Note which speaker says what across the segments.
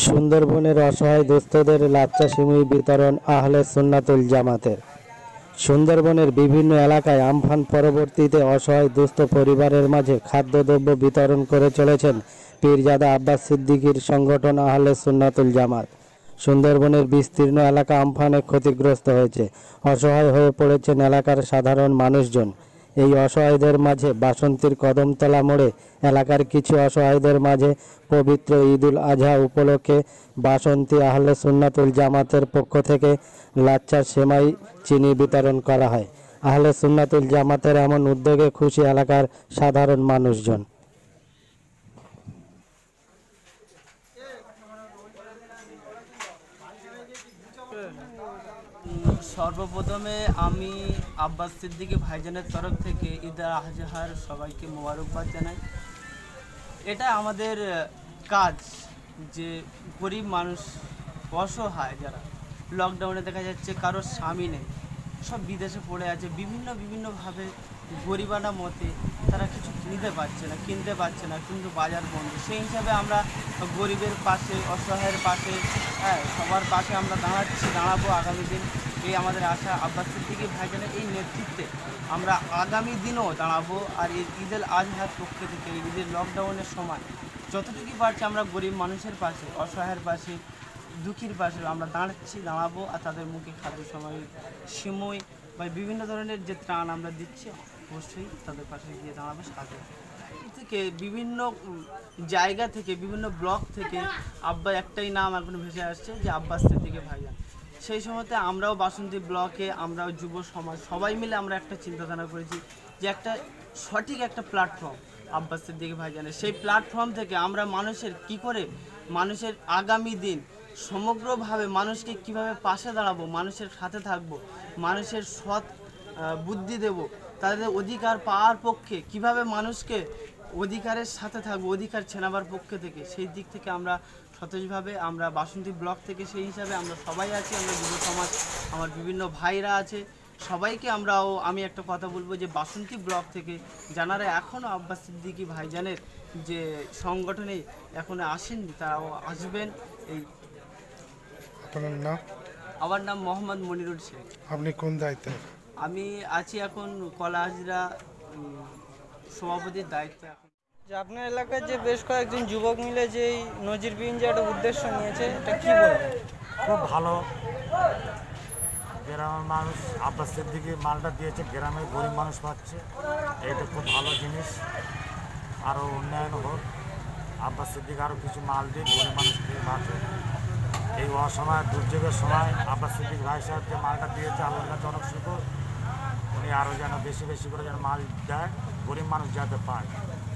Speaker 1: সুন্দরবনের অসহায় দুস্থদের লাচ্চা সিমুই বিতরণ আহলে সুন্নাতুল জামাতের। সুন্দরবনের বিভিন্ন এলাকায় আমফান পরবর্তীতে অসহায় দুস্থ পরিবারের মাঝে খাদ্যদ্রব্য বিতরণ করে চলেছেন পীরজাদা আব্বাস সিদ্দিকীর সংগঠন আহলে সুন্নাতুল জামাত। সুন্দরবনের বিস্তীর্ণ এলাকা আমফানে ক্ষতিগ্রস্ত হয়েছে, অসহায় হয়ে পড়েছেন এলাকার সাধারণ মানুষজন। এই অসহায়দের মাঝে বাসন্তীর কদমতলা মোড়ে এলাকার কিছু অসহায়দের মাঝে পবিত্র ঈদুল আজহা উপলক্ষে বাসন্তী আহলে সুন্নাতুল জামাতের পক্ষ থেকে লাচ্চা সেমাই চিনি বিতরণ করা হয়। আহলে সুন্নাতুল জামাতের এমন উদ্যোগে খুশি এলাকার সাধারণ মানুষজন।
Speaker 2: সর্বপ্রথমে আমি আব্বাস সিদ্দিকী ভাইজানের তরফ থেকে ঈদ আজহার সবাইকে মোবারকবাদ জানাই। এটা আমাদের কাজ যে গরিব মানুষ, অসহায় যারা, লকডাউনে দেখা যাচ্ছে কারো স্বামী নেই, সব বিদেশে পড়ে আছে, বিভিন্নভাবে গরিবানা মতে তারা কিছু কিনতে পারছে না, কিন্তু বাজার বন্ধ। সেই হিসাবে আমরা গরিবের পাশে, অসহায়ের পাশে, সবার পাশে আমরা দাঁড়াবো আগামী দিন। এই আমাদের আশা। আব্বাস সিদ্দিকী ভাইজানের এই নেতৃত্বে আমরা আগামী দিনও দাঁড়াবো। আর এই ঈদুল আজহার পক্ষ থেকে ঈদের লকডাউনের সময় যতটুকু পারছি আমরা গরিব মানুষের পাশে, অসহায়ের পাশে, দুঃখীর পাশে আমরা দাঁড়াবো। আর তাদের মুখে খাদ্য সময় সিমুই বা বিভিন্ন ধরনের যে ত্রাণ আমরা দিচ্ছি, অবশ্যই তাদের পাশে গিয়ে দাঁড়াবো সাথে থেকে। বিভিন্ন জায়গা থেকে, বিভিন্ন ব্লক থেকে আব্বা একটাই নাম এখন ভেসে আসছে যে আব্বাস সিদ্দিকী ভাইজান। সেই সময়তে আমরাও বাসন্তী ব্লকে, আমরাও যুব সমাজ সবাই মিলে আমরা একটা চিন্তাধারা করেছি যে একটা সঠিক একটা প্ল্যাটফর্ম আব্বাস সিদ্দিকী ভাইজানের। সেই প্ল্যাটফর্ম থেকে আমরা মানুষের আগামী দিন সমগ্রভাবে মানুষকে কিভাবে পাশে দাঁড়াবো, মানুষের সাথে থাকবো, মানুষের সৎ বুদ্ধি দেব, তাদের অধিকার পাওয়ার পক্ষে কিভাবে মানুষকে অধিকারের সাথে থাকবো, অধিকার ছেনাবার পক্ষে থেকে, সেই দিক থেকে আমরা সতেজভাবে আমরা বাসন্তী ব্লক থেকে সেই হিসাবে আমরা সবাই আছি। আমরা যুব সমাজ, আমার বিভিন্ন ভাইরা আছে, সবাইকে আমি একটা কথা বলবো যে বাসন্তী ব্লক থেকে যারা এখনও আব্বাস সিদ্দিকী ভাইজানের যে সংগঠনে এখনো আসেননি, তারাও আসবেন। এই
Speaker 3: আপনার নাম?
Speaker 2: আমার নাম মোহাম্মদ মনিরুল শেখ।
Speaker 3: আপনি কোন দায়িত্বে?
Speaker 2: আমি আছি এখন কলা হাজরা সভাপতির দায়িত্বে। এখন
Speaker 4: যে আপনার এলাকায় যে বেশ কয়েকজন যুবক মিলে যে এই নজিরবিহীন যে একটা উদ্দেশ্য নিয়েছে, এটা কি বলবেন?
Speaker 5: খুব ভালো। গ্রামের মানুষ আব্বাস সিদ্দিকী মালটা দিয়েছে, গ্রামের গরিব মানুষ পাচ্ছে, এইটা খুব ভালো জিনিস। আরও উন্নয়ন হোক, আব্বাস সিদ্দিকী আরও কিছু মাল দিয়ে গরিব মানুষ খেয়ে বাঁচে। এই অসময় দুর্যোগের সময় আব্বাস সিদ্দিকী ভাই সাহেব যে মালটা দিয়েছে, আল্লাহর কাছে অনেক শুকর। উনি আরও যেন বেশি করে যেন মাল দেয়, গরিব মানুষ যাতে পায়।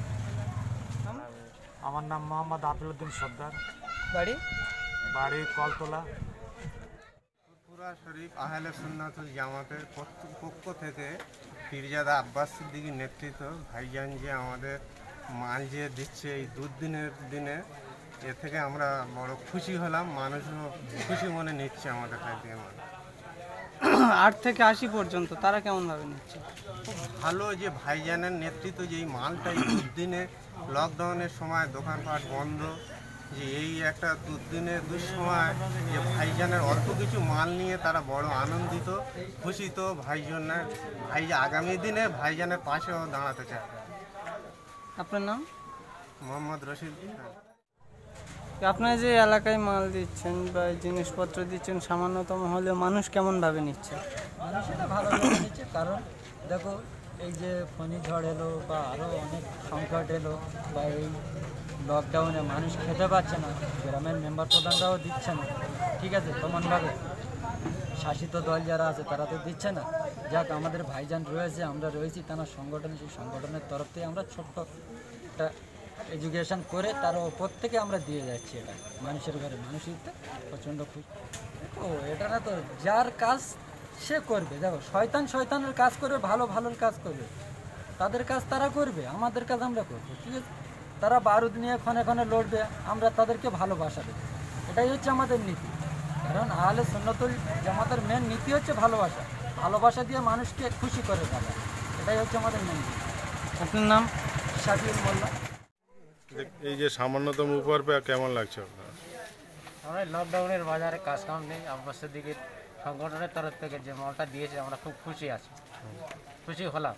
Speaker 5: আমার নাম মোহাম্মদ আপিলউদ্দিন সর্দার, বাড়ি কলতলা।
Speaker 6: ফুরফুরা শরীফ আহলে সুন্নাতুল জামাতের পক্ষ থেকে পীরজাদা আব্বাস সিদ্দিকীর নেতৃত্ব ভাইজান যে আমাদের মাল যে দিচ্ছে এই দুদিনের দিনে, এ থেকে আমরা বড় খুশি হলাম। মানুষও খুশি মনে নিচ্ছে আমাদের কাছ থেকে মাল।
Speaker 4: 8 থেকে 80 পর্যন্ত তারা কেমনভাবে নিচ্ছে?
Speaker 6: খুব ভালো যে ভাইজানের নেতৃত্ব, যে এই মালটা এই দুদিনে লকডাউনের সময় দোকানপাট বন্ধ, যে এই একটা দুদিনের দুঃসময় যে ভাইজানের অল্প কিছু মাল নিয়ে তারা বড় আনন্দিত, খুশি। তো ভাই আগামী দিনে ভাইজানের পাশেও দাঁড়াতে চায়।
Speaker 4: আপনার নাম?
Speaker 6: মোহাম্মদ রশিদ।
Speaker 4: আপনারা যে এলাকায় মাল দিচ্ছেন বা জিনিসপত্র দিচ্ছেন, সামান্যতম হলেও মানুষ কেমনভাবে নিচ্ছে?
Speaker 7: মানুষ এটা ভালোভাবে নিচ্ছে, কারণ দেখো এই যে ফণি ঝড় এলো বা আরও অনেক সংকট এলো, বা এই লকডাউনে মানুষ খেতে পাচ্ছে না, গ্রামের মেম্বার প্রধানরাও দিচ্ছে না, ঠিক আছে, সমানভাবে শাসিত দল যারা আছে তারা তো দিচ্ছে না। যাক, আমাদের ভাইজান রয়েছে, আমরা রয়েছি তার সংগঠনে, সেই সংগঠনের তরফ থেকে আমরা ছোট্ট একটা এডুকেশন করে তার ওপর থেকে আমরা দিয়ে যাচ্ছি। এটা মানুষের ঘরে মানুষ দিতে প্রচণ্ড খুশি। দেখো, এটা না তো যার কাজ সে করবে। দেখো, শয়তানের কাজ করবে, ভালোর কাজ করবে, তাদের কাজ তারা করবে, আমাদের কাজ আমরা করবো, ঠিক আছে। তারা বারুদ নিয়ে ক্ষণে লড়বে, আমরা তাদেরকে ভালোবাসা দেবো, এটাই হচ্ছে আমাদের নীতি। কারণ আহলে সুন্নাতুল জামাতের মেন নীতি হচ্ছে ভালোবাসা দিয়ে মানুষকে খুশি করে ফেলা, এটাই হচ্ছে আমাদের মেন নীতি।
Speaker 4: আপনার নাম?
Speaker 7: শাকিল মোল্লা।
Speaker 3: এই যে সামান্যতম উপহার পেয়ে কেমন লাগছে আপনার?
Speaker 8: আমরা লকডাউনের বাজারে কাজ কাম নেই, আব্বাস সিদ্দিকীর সংগঠনের তরফ থেকে যে মালটা দিয়েছে আমরা খুব খুশি আছি, খুশি হলাম।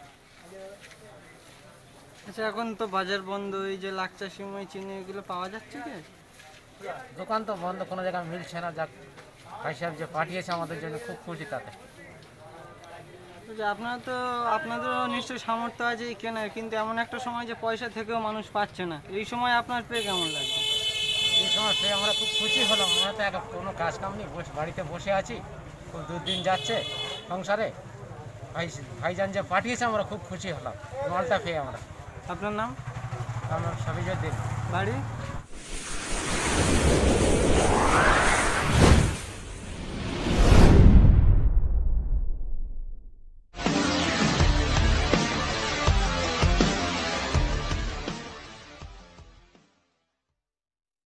Speaker 4: আচ্ছা, এখন তো বাজার বন্ধ, এই যে লাচ্চা সিমই চিনি এগুলো পাওয়া যাচ্ছে কি?
Speaker 8: দোকান তো বন্ধ, কোনো জায়গায় মিলছে না। যাক, ভাই সাহেব যে পাঠিয়েছে আমাদের জন্য খুব খুশি তাতে।
Speaker 4: যে আপনাদেরও নিশ্চয়ই সামর্থ্য আছে এই কেনার, কিন্তু এমন একটা সময় যে পয়সা থেকেও মানুষ পাচ্ছে না, এই সময় আপনার পেয়ে কেমন লাগছে?
Speaker 8: এই সময় পেয়ে আমরা খুব খুশি হলাম। আমরা তো এখন কোনো কাজ কাম নেই, বাড়িতে বসে আছি, খুব দুদিন যাচ্ছে সংসারে। ভাইজান যে পাঠিয়েছে আমরা খুব খুশি হলাম মালটা পেয়ে। আমরা
Speaker 4: আপনার নাম?
Speaker 8: আমার সবিজুদ্দিন,
Speaker 4: বাড়ি?